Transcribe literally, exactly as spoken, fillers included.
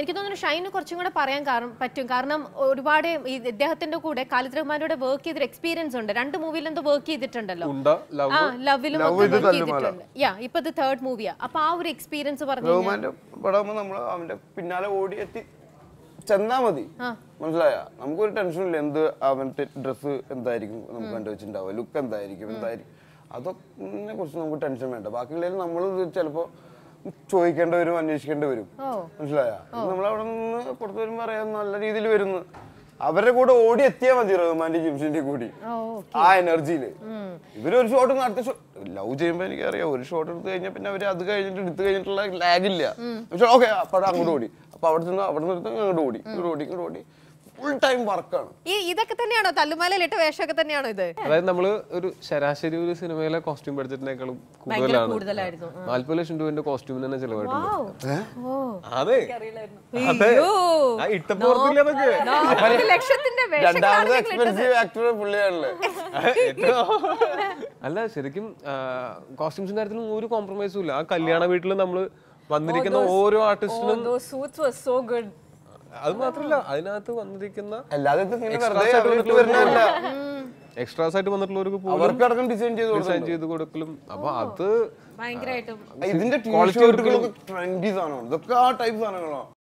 എനിക്ക് തോന്നുന്നു ഷൈന് കുറച്ചും കൂടെ പറയാൻ പറ്റും. കാരണം ഒരുപാട് ഇദ്ദേഹത്തിന്റെ കൂടെ ഖാലിദ് റഹ്മാനോട് വർക്ക് ചെയ്തൊരു എക്സ്പീരിയൻസ് ഉണ്ട്. രണ്ട് മൂവിയിൽ എന്തോ വർക്ക് ചെയ്തിട്ടുണ്ടല്ലോ. ആ ലവിലും യാ ഇപ്പൊ ഇത് തേർഡ് മൂവിയാ. അപ്പൊ ആ ഒരു എക്സ്പീരിയൻസ് പറഞ്ഞു അവന്റെ പിന്നാലെ ഓടി എത്തി ചെന്നാ മതി. മനസ്സിലായ നമുക്കൊരു ടെൻഷനില്ല. എന്ത് അവന്റെ ഡ്രസ്സ് എന്തായിരിക്കും നമുക്ക് കണ്ടുവച്ചിട്ടുണ്ടാവുക, ലുക്ക് എന്തായിരിക്കും, എന്തായിരിക്കും, അതൊക്കെ കുറിച്ച് നമുക്ക് ടെൻഷൻ വേണ്ട. ബാക്കിയുള്ളതിൽ നമ്മൾ ചിലപ്പോ ചോദിക്കേണ്ടി വരും, അന്വേഷിക്കേണ്ടി വരും. മനസ്സിലായ നമ്മളവിടെ നിന്ന് പുറത്തു വരുമ്പോ അറിയാം നല്ല രീതിയിൽ വരുന്നു. അവരുടെ കൂടെ ഓടി എത്തിയാൽ മതി റഹ്മാന്റെ ജിംഷിന്റെ കൂടി ആ എനർജിയില്. ഇവരൊരു ഷോട്ട് അടുത്ത ഷോട്ട് ലവ് ചെയ്യുമ്പോ എനിക്കറിയാം ഒരു ഷോട്ട് എടുത്തു കഴിഞ്ഞാൽ പിന്നെ അവര് അത് കഴിഞ്ഞിട്ട് എടുത്തു കഴിഞ്ഞിട്ടുള്ള ലാഗില്ല. പക്ഷെ ഓക്കെ അപ്പൊ അങ്ങോട്ട് ഓടി, അപ്പൊ അവിടെ നിന്ന് അവിടെ നിന്ന് അങ്ങോട്ട് ഓടി ഇങ്ങോട്ട് ഓടി ഇങ്ങോട്ട് ഓടി ഫുൾ ടൈം വർക്കാണ്. ഈ ഇതൊക്കെ തന്നെയാണോ തല്ലുമാലയിലിട്ട വേഷമൊക്കെ തന്നെയാണോ ഇത്? അതായത് നമ്മള് ഒരു ശരാശരി ഒരു സിനിമയിലെ കോസ്റ്റ്യൂം ബഡ്ജറ്റിനേക്കാളും കൂടുതലാണ്. നാല്പത് ലക്ഷം രൂപന്റെ കോസ്റ്റ്യൂം തന്നെ ചെലവായിട്ടുണ്ട്. അതെ രണ്ടാമത് എക്സ്പെൻസീവ് ആക്ടർ പുള്ളിയാണല്ലേ. അല്ല ശരിക്കും കോസ്റ്റ്യൂംസിന്റെ കാര്യത്തിൽ ഒരു കോംപ്രമൈസും ഇല്ല. ആ കല്യാണ വീട്ടിൽ നമ്മള് വന്നിരിക്കുന്ന ഓരോ ആർട്ടിസ്റ്റിനും അത് മാത്രല്ല അതിനകത്ത് വന്നിരിക്കുന്ന എക്സ്ട്രാസ് ആയിട്ട് വന്നിട്ടുള്ളവർക്ക് ഡിസൈൻ ചെയ്ത് കൊടുക്കലും. അപ്പൊ അത് ഇതിന്റെ ട്രെൻഡി സാധനമാണ്. ഇതൊക്കെ ആ ടൈപ്പ് സാധനങ്ങളാണ്.